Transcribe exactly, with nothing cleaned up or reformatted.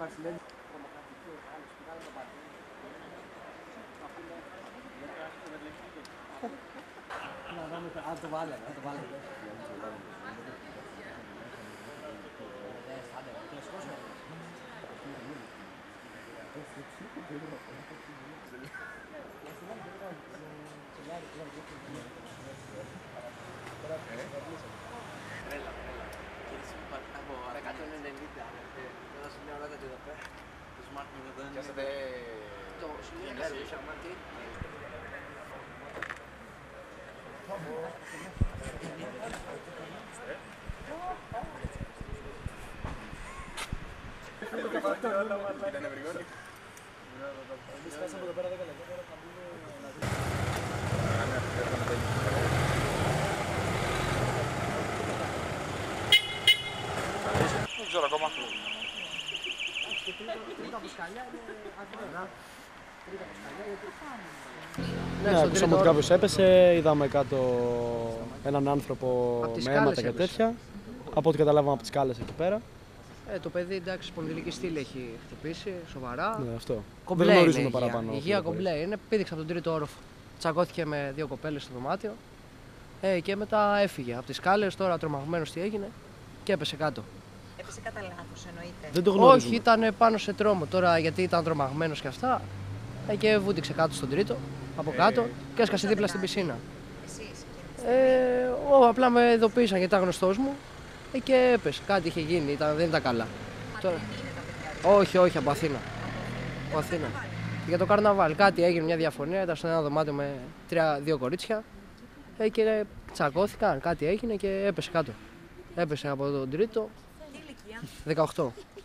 Αν το βάλε, αν το βάλε. εκατόν ενενήντα. Εδώ σε μια ώρα δεν το πέρα. Το smart μου δεν είναι. Το σημείο δεν ξέρω ακόμα. Ναι, ακούσαμε ότι κάποιος έπεσε, είδαμε κάτω έναν άνθρωπο με αίματα και τέτοια. Από ό,τι καταλάβαμε από τις σκάλες εκεί πέρα. Ε, το παιδί εντάξει, σπονδυλική στήλη έχει χτυπήσει, σοβαρά. Ναι, αυτό. Κομπλέ δεν γνωρίζουμε είναι παραπάνω. Υγεία, υγεία κομπλέ είναι. Πήδηξε από τον τρίτο όροφο. Τσακώθηκε με δύο κοπέλες στο δωμάτιο. Ε, και μετά έφυγε από τις σκάλες. Τώρα τρομαγμένος τι έγινε και έπεσε κάτω. Έπεσε κατά λάθος, εννοείται. Δεν το γνωρίζουμε. Όχι, ήταν πάνω σε τρόμο. Τώρα γιατί ήταν τρομαγμένος και αυτά. Ε, και βούτυξε κάτω στον τρίτο, από κάτω και έσκασε δίπλα στην πισίνα. Εσείς. Ε, ό, απλά με ειδοποίησαν γιατί ήταν γνωστός μου ε, και έπεσε. Κάτι είχε γίνει, ήταν, δεν ήταν καλά. Τώρα... Όχι, όχι, από Αθήνα. Από Αθήνα. Για το καρναβάλ. Κάτι έγινε, μια διαφωνία. Ήταν σε ένα δωμάτιο με τρία, δύο κορίτσια ε, και τσακώθηκαν. Κάτι έγινε και έπεσε κάτω. Έπεσε από τον τρίτο. Τι ηλικία? δεκαοκτώ.